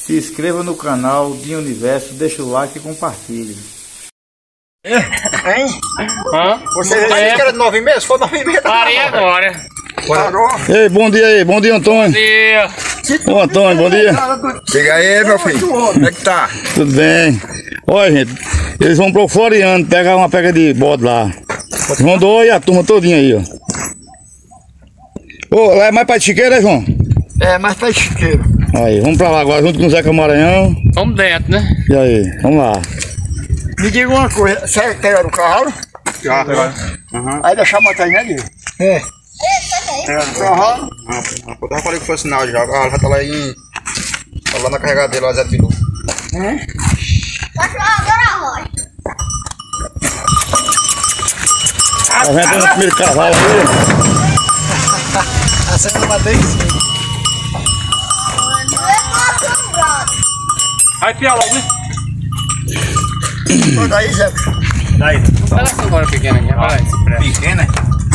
Se inscreva no canal Dinho Universo, deixa o like e compartilhe. Hein? Você disse que era de 9 meses? Foi 9 meses. Parei agora. Parou. Ei, bom dia aí, bom dia, Antônio. Bom dia. Ô, Antônio, bom dia. Chega aí, meu filho. Como é que tá? Tudo bem? Olha, gente, eles vão pro Floriano pegar uma pega de bode lá. João Dói e a turma todinha aí, ó. Ô, lá é mais pra Chiqueira, João? É, mas tá chiqueiro. Aí, vamos pra lá agora, junto com o Zeca Maranhão. Vamos dentro, né? E aí, vamos lá. Me diga uma coisa, você pegaram o cavalo? Já, Aí deixar a montanha ali. É. Pegaram o cavalo? Eu já falei que foi sinal já. Ah, já tá lá em. Tá lá na carregadeira, lá Zé Pilu. Tá vendo o primeiro cavalo aí? Essa eu matei em cima. Vai piar logo, né? Manda aí, Zé. Vai lá agora pequena aqui, vai. Pequena?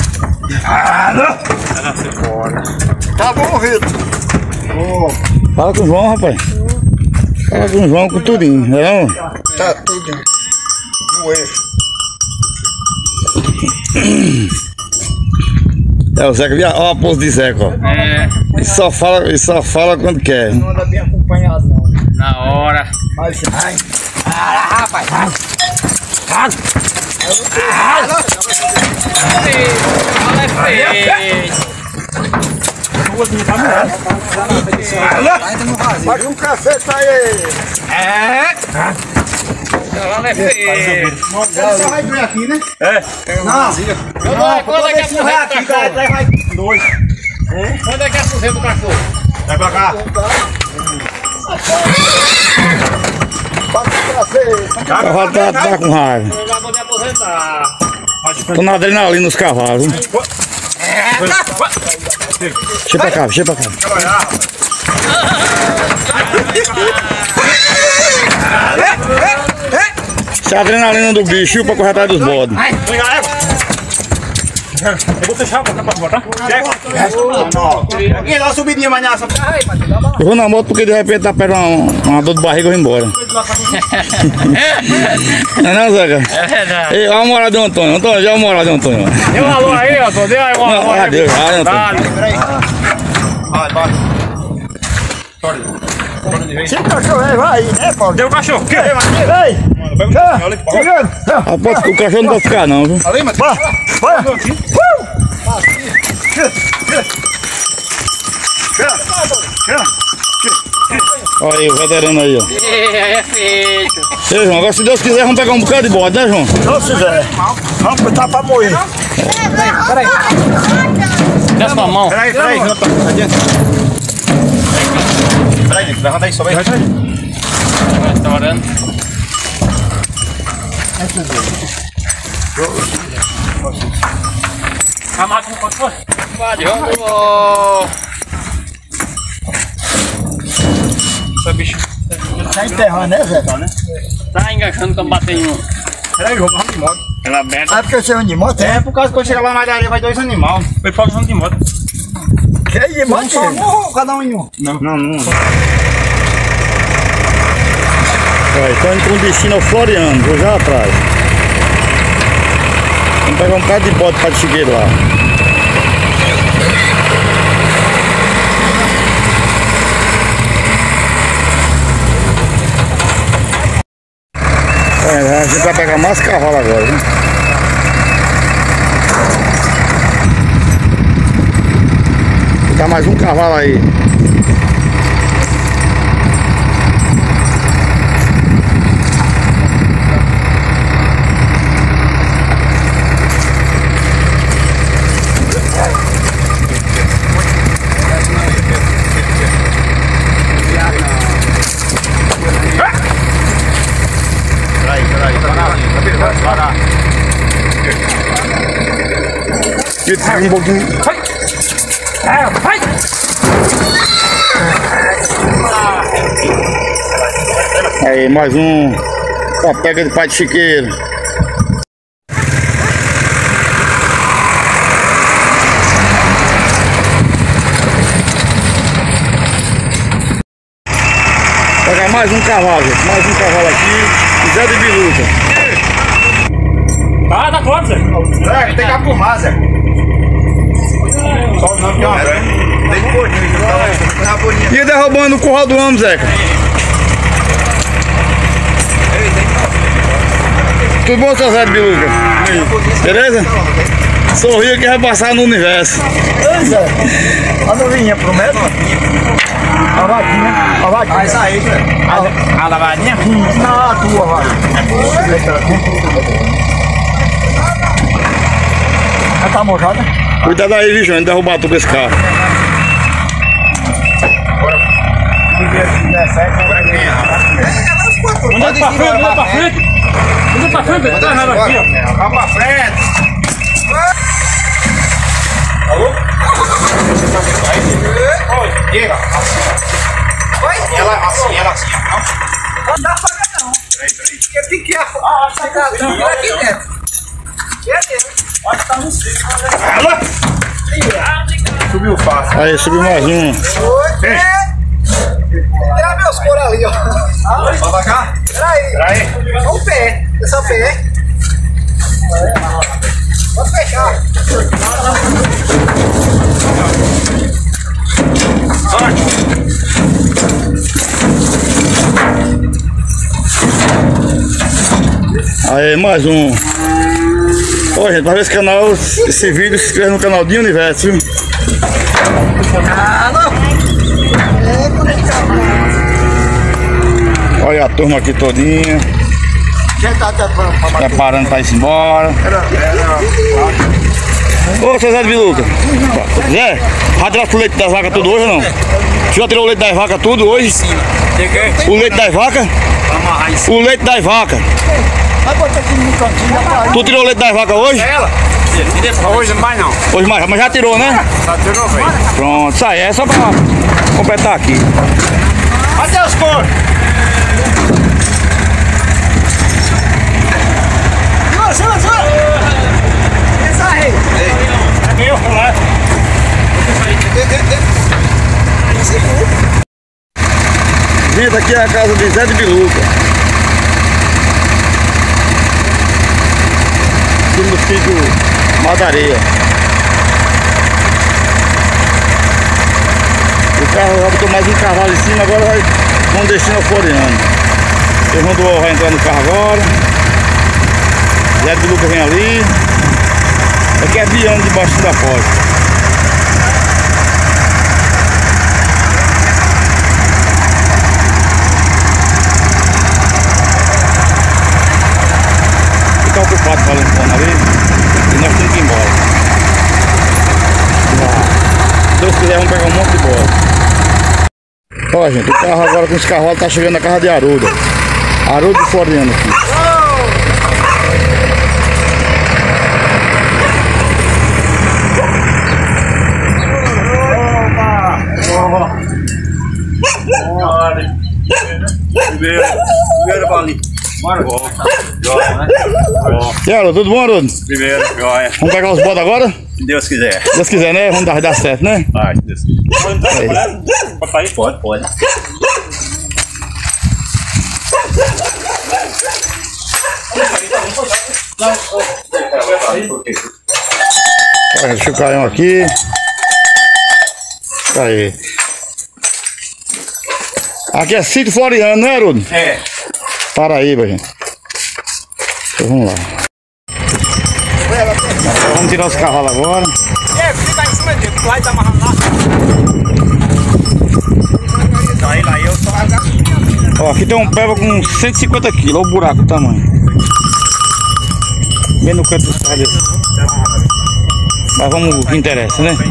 Tá bom, Vitor. Fala com o João, rapaz. Fala com o João, com tudinho, não é não? Tá tudo no eixo. É o Zeca, olha a pose de Zeca, ó. É, Ele só fala quando quer. Não anda bem acompanhado, não. na hora. Mas, ai. Fala feio. Faz um café pra ele. Fala feio. Você vai doer aqui, né? Quando é que é a fuzenda do cachorro? Dois. Quando é que é a fuzenda do cachorro? Vai pra cá. Faz um café. O cavalo tá com raiva. Eu já vou me aposentar. Tô na adrenalina nos cavalos. Deixa pra cá, deixa pra cá. Isso é a adrenalina do bicho pra correr atrás dos bodes. Eu vou fechar pra botar. Aqui, dá uma subidinha mais nessa. Eu vou na moto porque de repente tá pegando uma dor de barriga e eu vou embora. Não é não, Zeca? É verdade. Ei, olha a moral de Antônio. Antônio, já a moral de Antônio. Deu um alô aí, ó. Deu aí um alô aí. Adeus, vai, Dale. Vai. Se o cachorro vai aí, né, Paulo? Deu o cachorro. Vem! Rapaz, o cachorro não pode ficar não, viu? Ali, mas. Bora! Olha aí, o veterano aí, ó. É feito. Ei, João, agora se Deus quiser, vamos pegar um bocado de bode, né, João? Não se quiser. Vamos botar pra moer. Desce com a mão. Peraí, Jonathan. Adianta. Peraí, levanta aí, sobe aí. Tá orando. A máquina quanto foi? Vamos. Essa bicho. Tá enterrando, né, Zé? Tá enganchando quando bater em um. Peraí, vamos de moto. Ela aberta. Ah, porque você anda de moto, É por causa que quando chegar lá na área vai dois animais. Foi por causa de moto. Que é de moto? Cada um em um. Não. Olha, estão indo com destino ao Floriano, vou já atrás. Vamos pegar um bocado de bode pra Chiqueiro lá. A gente vai pegar mais cavalo agora, viu? Vou dar mais um cavalo aí. Um pouquinho. Aí, mais um. Uma pega de pai de chiqueiro. Pegar mais um cavalo, gente. Mais um cavalo aqui. Zé de Biluca. Tá pronto, Zé. Zé, tem que apurmar, Zé. Só não, que é uma tem um boninho, tá boninha. E derrubando o curral do homem, Zeca. Tudo bom, seu Zé de Biluca? Beleza? Sorria que vai passar no universo. Zé, a novinha, promete? A vaquinha. A vaquinha. Isso aí, Zé. A lavadinha? Na tua, vai. Já tá mojada? Cuidado aí, viu, João? Derrubar tudo esse carro. Anda pra frente, anda pra frente. Anda pra frente, tá errado aqui, ó. Vai pra frente. Alô? Oi, diga. Oi? Ela assim. Não dá pra ver, não. Peraí. Fique quieto. Ah, tá aqui dentro. Pode estar no seco. Subiu fácil. Aí, subiu mais um. Tirar meus coros ali, ó. Vamos pra cá? Peraí. Olha o pé. Esse é o pé. Pode fechar. Aí, mais um. Ô, gente, pra ver esse canal, esse vídeo, se inscreve no canal de Universo, viu? Olha a turma aqui todinha. Já tá Preparando pra ir embora. Ô, seu Zé de Biluca. Zé, já tirasse o leite das vacas tudo hoje ou não? Já tirou o leite das vacas tudo hoje? O leite das vacas? O leite das vacas. vai botar aqui no cantinho da parede. Tu tirou o leite das vacas hoje? Hoje não mais não. Hoje mais, mas já tirou, né? Só tirou, velho. Pronto, isso aí é só pra completar aqui. Cadê os coros? Gente, aqui é a casa de Zé de Biluca. Aqui no sítio Madareia. O carro já botou mais um cavalo em cima, agora vai com destino ao Floriano. O irmão do vai entrar no carro agora. Zé de Biluca vem ali. Aqui é Biano debaixo da porta. Fica ocupado falando com ali e nós temos que ir embora. Se Deus quiser, vamos pegar um monte de bola. Ó, gente, o carro agora com os cavalos tá chegando na casa de Aruda. Aruda de Floriano aqui. Primeiro bolinho. Bora. E aí, Aruda, tudo bom, Aruda? Primeiro, joia. Vamos pegar os bodes agora? Se Deus quiser. Se Deus quiser, né? Vamos dar certo, né? Vai, se Deus quiser. Pode sair? Pode. Olha, deixa o Caião aqui. Aí. Aqui é sítio Floriano, né, Arudo? É. Paraíba, gente. Então, vamos lá. Vamos tirar os cavalos agora. Fica em cima dele, tu vai estar amarrando lá. Daí lá eu só largar. Ó, aqui tem um peba com 150 kg, olha o buraco, o tamanho. Bem no canto dos carros desse. Mas vamos o que interessa, né?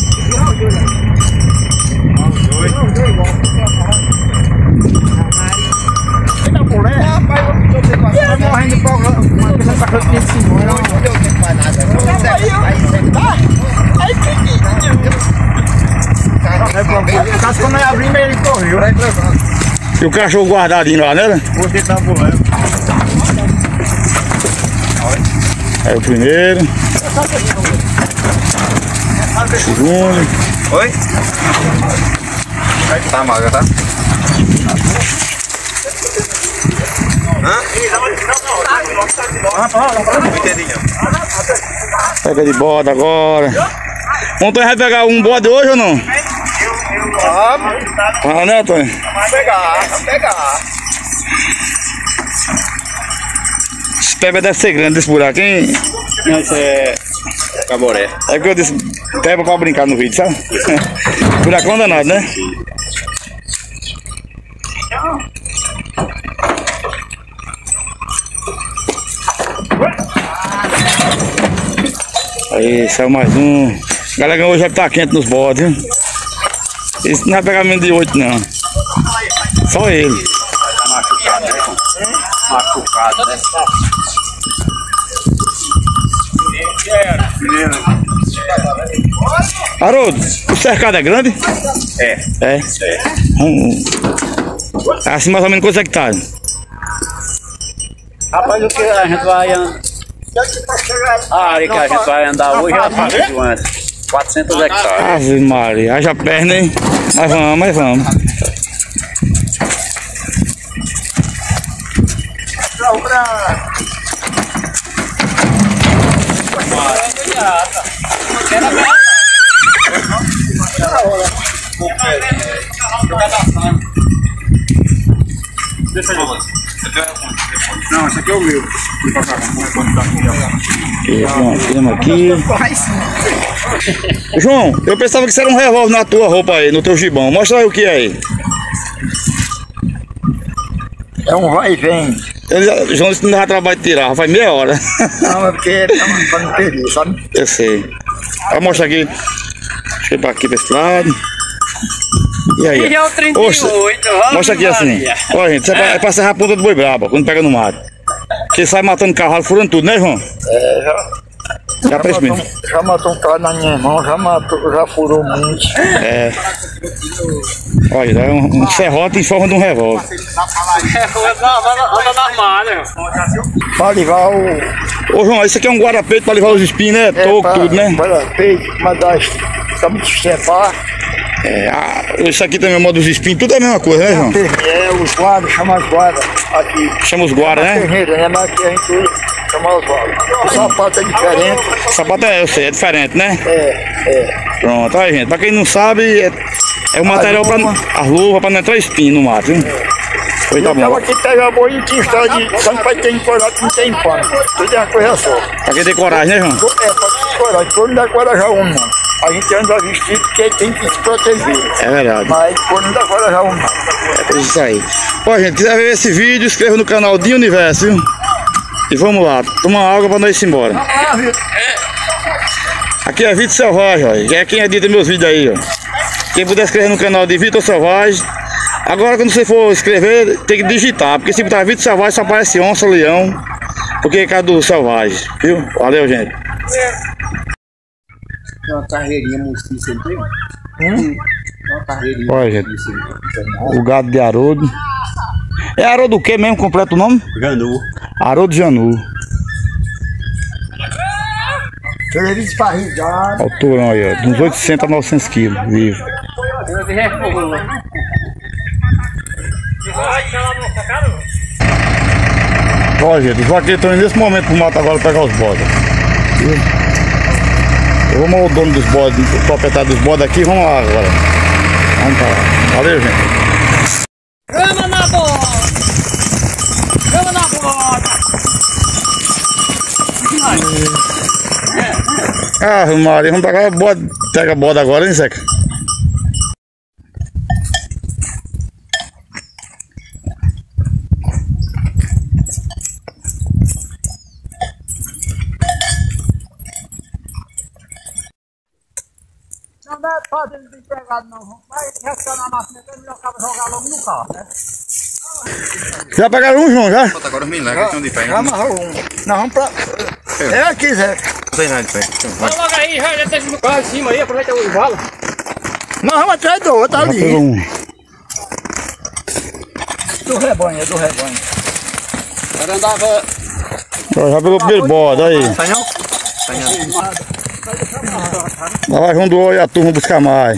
Morrendo de problema. Uma coisa essa coisa que ensinou. Não deu tempo pra nada. Aí, caso quando eu abri, ele correu. E o cachorro guardadinho lá, né? Botei na ambulância. Aí o primeiro. O segundo. Oi? Tá magra, tá? Pega de bode agora. Antônio vai pegar um bode hoje ou não? Ah, né, Antônio? Vai pegar. Esse peba deve ser grande desse buraco, hein? Não, isso é caboré. É que eu disse peba pra brincar no vídeo, sabe? Buracão danado, né? Aí, saiu mais um. A galera hoje já tá quente nos bodes, viu? Esse não vai pegar menos de 8 não. Só ele. Tá machucado, né? Machucado, né? Haroldo, o cercado é grande? É. Assim mais ou menos quantos hectares? Rapaz, o que a gente vai andar? A área que a gente vai andar hoje é de umas 400 hectares. Ave Maria, haja perna, hein? Mas vamos. Não, esse aqui é o meu. Temos aqui. João, eu pensava que isso era um revólver na tua roupa aí, no teu gibão. Mostra aí o que é aí. É um vai e vem. João disse que não dá trabalho de tirar, faz meia hora. Não, é porque pra não perder, sabe? Eu sei. Vai mostrar aqui. Deixa eu ir pra aqui pra esse lado. E aí? E é o 38, Mostra aqui assim. Olha, gente, isso é pra serrar a ponta do boi brabo, quando pega no mato. Porque sai matando cavalo, furando tudo, né, João? Já presmito. Já matou um cara na minha mão, já furou muito. Olha, é um serrote em forma de um revólver. Anda na malha. Pra livrar o... Ô João, isso aqui é um guarda-peito pra levar os espinhos, né? Toco, tudo, né? Guarda-peito, mas pra me sustentar. Isso aqui também é o modo dos espinhos, tudo é a mesma coisa, né, João? Os guardas, chama as guardas aqui. Chama os guardas, né? Terreira, né? Mas aqui a gente chama os guardas. O sapato é diferente. O sapato eu sei, é diferente, né? É. Pronto, aí, gente. Pra quem não sabe, é o material pra as luvas pra não entrar espinho no mato, hein? Pois tá Então bom. aqui pega a boi e tinha história de tanto vai ter encorado que não tem pano. Tudo é uma coisa só. Pra quem tem coragem, né, João? Pra ter coragem. Todo não dá coragem a um, não. A gente anda vestido porque tem que se proteger. É verdade. Mas quando não dá coragem a um, não. É isso aí. Ó, gente, quiser ver esse vídeo, inscreva no canal de Universo, viu? E vamos lá, tomar água pra nós ir embora. Aqui é Vitor Selvagem, ó. É quem edita meus vídeos aí, ó. Quem puder inscrever no canal de Vitor Selvagem. Agora quando você for escrever, tem que digitar, porque se botar Vitor Selvagem só aparece onça, leão, porque é cada do Selvagem, viu? Valeu, gente. Tem uma carreirinha mosquiça ali. Uma carreirinha. Olha, gente, o gado de Haroldo. É Haroldo o que mesmo, completo o nome? Janu. Haroldo Janu. Ele desparrilhado. Alturão aí, ó, de uns 800 a 900 quilos, vivo. Olha, gente, os vaqueiros estão indo nesse momento pro mato agora pegar os bodes. Eu vou chamar o dono dos bodes, o proprietário dos bodes aqui, vamos lá agora. Vamos pra lá. Valeu, gente. Cama na bola! Cama na bola! Ah, Maria, vamos pegar a bode. Pega a bode agora, hein, Zeca? Não dá pra ele desempregado, não. Vai restar na máquina, é melhor jogar logo no carro, né? Já pegaram um, João, já? Bota agora os milagres que estão de pé. Já amarrou um. Nós vamos pra... É aqui, Zé. Não tem nada de pé. Vai logo aí, já tá no carro em cima aí, aproveita o embalo. Nós vamos atrás do outro Já ali. pegou um. Do rebanho, é do rebanho. Ela andava. Ó, já pegou o primeiro bode, aí. Canhão? Vai junto do a turma buscar mais.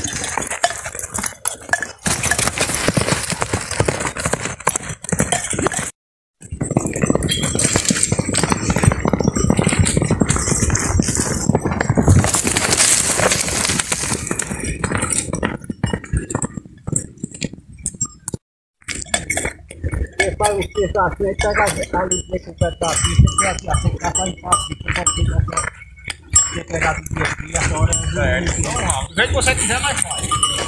Aí para o texto assim, aí pega ali, deixa o pé da pista, que aqui, assim, que tá em paz, que você pegar tudo aqui, essa hora é normal. Do jeito que você quiser, mais fácil.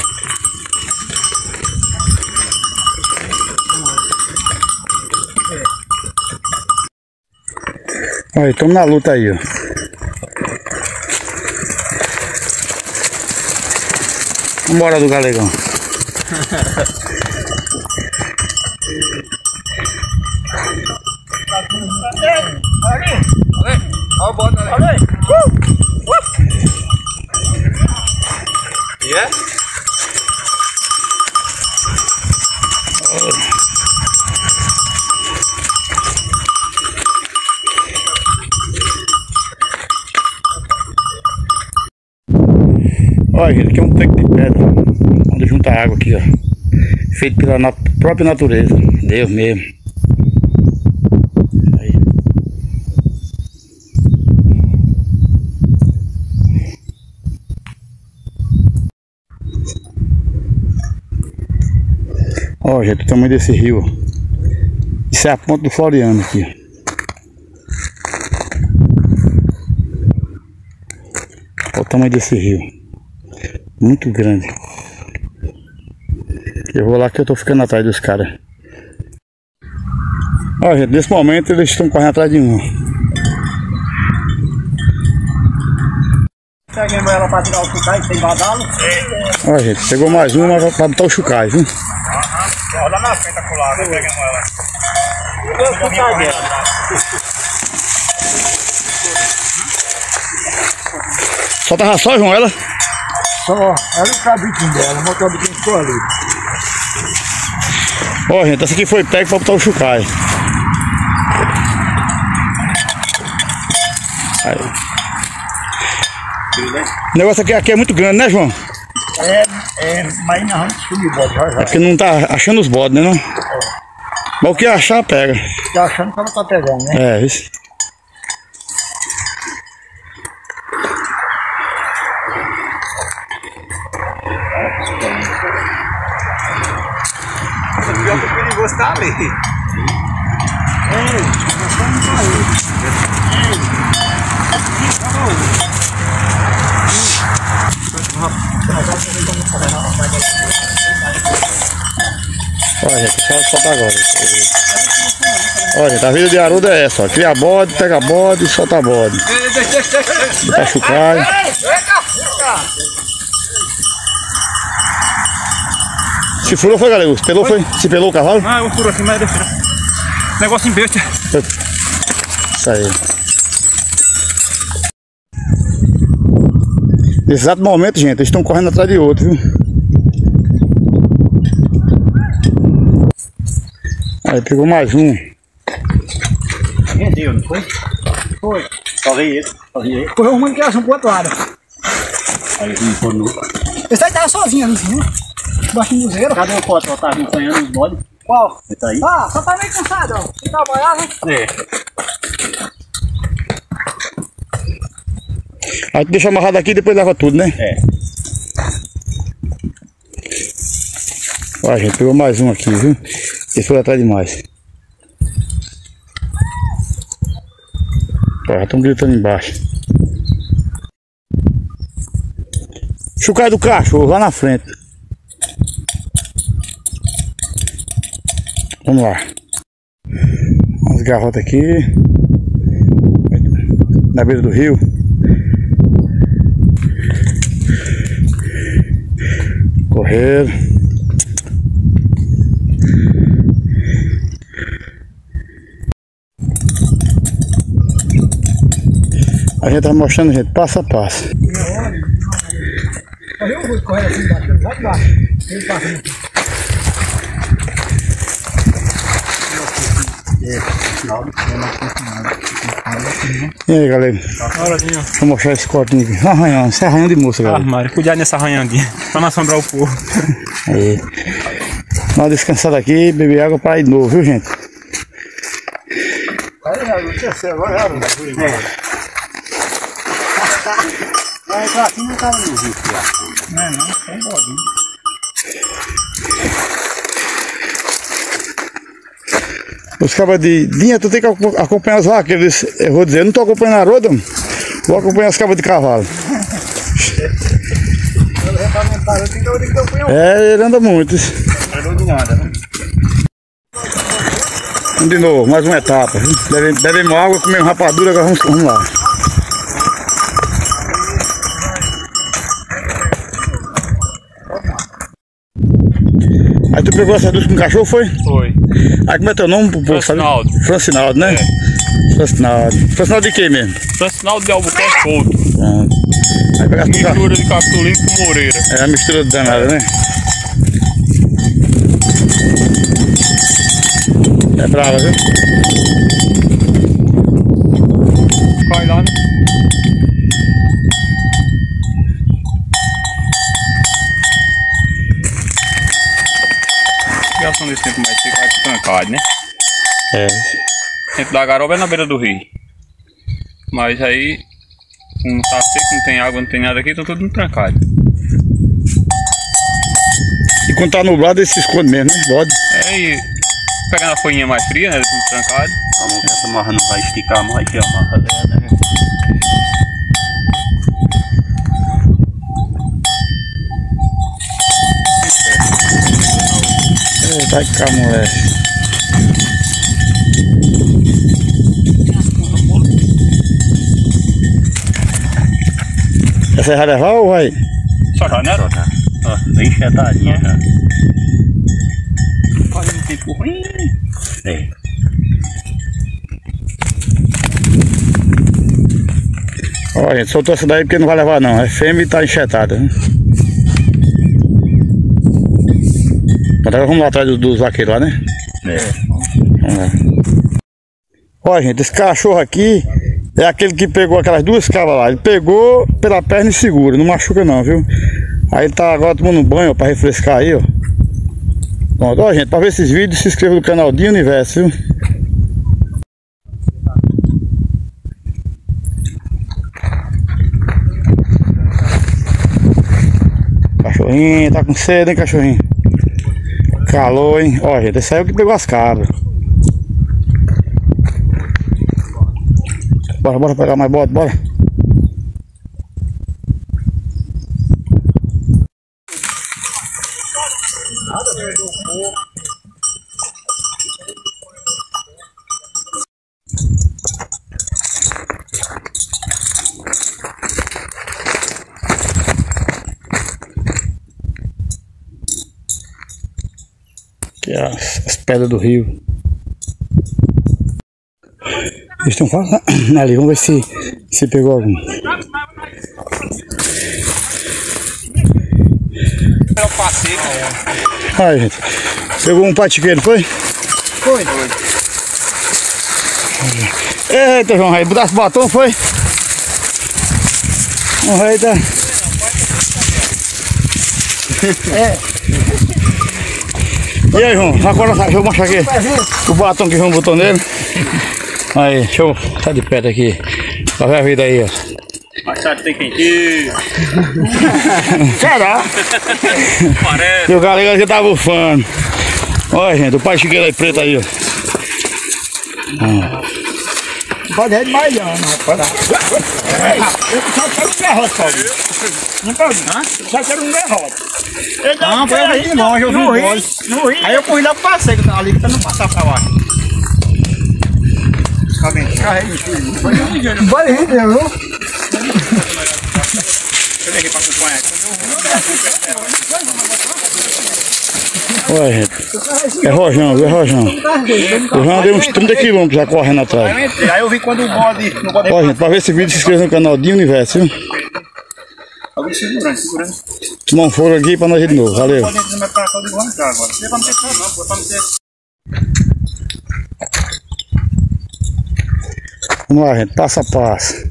Olha, estamos na luta aí, ó. Vambora do galegão. Olha o bode ali. Olha aí. Yeah? Olha, gente, aqui é um tanque de pedra onde junta água aqui, ó. Feito pela própria natureza. Deus mesmo. Aí. Olha, gente, o tamanho desse rio. Isso é a ponta do Floriano aqui. Olha o tamanho desse rio. Muito grande. Eu vou lá que eu tô ficando atrás dos caras. Olha, gente, nesse momento eles estão correndo atrás de um. Peguemos ela para tirar o chucai sem badalo. Olha, gente, pegou mais uma para botar o chucai, viu? Olha na frente, acolá, pegando ela. Eu chucai dela. Só tava só, João, ela? Só, era o cabitinho dela, o cabitinho ficou ali. Ó, gente, essa aqui foi pega pra botar o chucai. Aí. O negócio aqui é muito grande, né, João? Mas nós vamos subir o bode, já. É porque não tá achando os bodes, né, não? Mas o que achar, pega. Tá achando que ela tá pegando, né? É, isso. O pior que o perigoso tá ali. Olha, gente, só tá agora. Olha, gente, a vida de Aruda é essa, ó. Cria bode, pega bode e solta bode. Botar chucai. Se furou foi, galera? Se pelou foi? Se pelou o cavalo? Ah, eu furo assim, mas deixa. Negócio em besta. Isso aí. Nesse exato momento, gente, eles estão correndo atrás de outro, viu? Aí pegou mais um. Rendeu, não foi? Foi. Só veio ele. Só veio ele. Correu uma que achou pro outro lado. Aí ele não no. Esse aí tava sozinho ali em cima. Baixo do museiro. Cadê o pote? Ela tá acompanhando os bodes. Qual? Ele tá aí? Ah, só tá meio cansado, ó. Você trabalhar, né? É. Aí tu deixa amarrado aqui e depois leva tudo, né? É. Ó, gente, pegou mais um aqui, viu? Eles foram atrás de mais. Ó, já estão gritando embaixo. Chucai do cachorro, lá na frente. Vamos lá. Umas garrotas aqui. Na beira do rio. Correram. A gente tá mostrando, gente, passo a passo. Correu o Rui correndo assim embaixo, lá de baixo. Ele passa aqui. E aí, galera? Vou mostrar esse cortinho aqui. Arranhão, esse é arranhão de moça, galera. Mário, cuidado nessa arranhadinha. Pra não assombrar o povo. Aí. Dá uma descansada aqui, beber água para ir de novo, viu, gente? Mas aqui não tava no rio, Não, tem bodinho. Os cabas de Dinha, tu tem que acompanhar os vaqueiros. Eu vou dizer, eu não tô acompanhando a roda, vou acompanhar os cabas de cavalo. É, ele anda muito. Vamos de novo, mais uma etapa. Bebemos água, comemos rapadura, agora vamos lá. Aí tu pegou essa duas com o cachorro, foi? Foi. Aí como é teu nome? Francinaldo. Francinaldo, né? Francinaldo. Francinaldo de quem mesmo? Francinaldo de Albuquerque Couto. Pronto. Aí pegasse com o cachorro. Mistura de Capitolino com Moreira. É a mistura danada, né? É brava, viu? Vai lá, né? Criação desse tempo mais seco vai pro trancado, né? É. O tempo da garoba é na beira do rio. Mas aí, como tá seco, não tem água, não tem nada aqui, então tudo no trancado. E quando tá nublado, ele se esconde mesmo, né? Pode. Aí, pegando a folhinha mais fria, né? Tudo trancado. A mão dessa amarra não vai esticar mais que a amarra dela, né? Vai cá, moleque. Essa vai levar ou vai? Só já, né? Ó, bem enxetadinha já. Quase não tem ruim. É. Ó, gente, soltou essa daí porque não vai levar não. É fêmea e tá enxetada, né? Agora vamos lá atrás dos vaqueiros lá, né? É. Vamos lá. Ó, gente, esse cachorro aqui é aquele que pegou aquelas duas cabras lá. Ele pegou pela perna e segura, não machuca não, viu? Aí ele tá agora tomando um banho, ó, pra refrescar aí, ó. Pronto, ó, gente, pra ver esses vídeos, se inscreva no canal Dinha Universo, viu? Cachorrinho, tá com sede, hein, cachorrinho? Calor, hein? Ó, gente, esse aí é o que pegou as cabras. Bora pegar mais bota, bora. Aqui as pedras do rio. Eles estão falando ali, vamos ver se pegou algum. Aí, gente. Pegou um patiqueiro, foi? Foi. Eita, João Rei, botasse batom, foi? João Rei tá... E aí, João? Agora deixa eu mostrar aqui o batom que o João botou nele. Aí, deixa eu sair de perto aqui. Pra ver a vida aí, ó. Mais tarde tem quentinho. Será? Parece. E o galego já tá bufando. Olha, gente, o pai chiqueiro aí preto aí, ó. Pode ir mais não, rapaz. Eu só quero um garrote, Paulo. Não pode, não? Eu só quero um garrote. Não, foi ali de longe, eu vi um gole. No rio. Aí eu corri lá pro passeio, que tá ali, pra não passar pra lá. Vai rir, viu? Eu levei pra acompanhar. Olha, gente. É Rojão, viu, Rojão? O Rojão deu uns 30 km já correndo atrás. Aí eu vi quando o bode... Olha, gente, pra ver esse vídeo, se inscreva no canal Dinha Universo, viu? Alguém segurando. Tomar um foro aqui pra nós ir de novo, valeu. Pode entrar mais pra cá, eu digo entrar agora. Não é pra não ter cara não, pô, é pra não ter... Vamos lá, gente, passo a passo.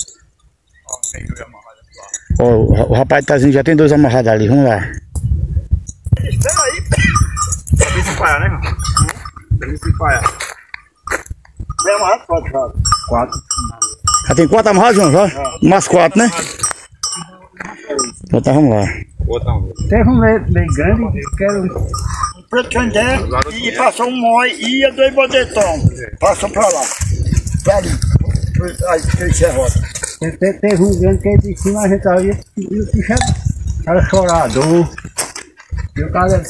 Ó, o rapaz tá dizendo que já tem dois amarrados ali, vamos lá. Espera aí. Tem que parar, né, irmão? Tem que parar. Vem amarrado, pode, cara. 4. Já tem 4 amarrados, João, já? Mais 4, né? Então tá, vamos lá. Teve um meio grande, quero Preto Candé e passou um mói e ia dois bodetão. Passou pra lá. Pra ali. Aí três serrotas. Teve um grande que ele de cima, a gente ali e o bicho era chorador. E o cara.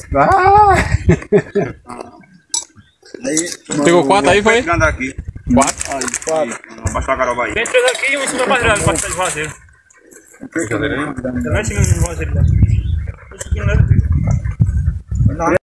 Pegou 4 aí, foi? Andar aqui. 4? Aí, abaixar a garoba aí. Tem 3 aqui e um em cima mais grande, bastante vazeiro. Brincadeira, né? Não é seguindo de vazeiro lá.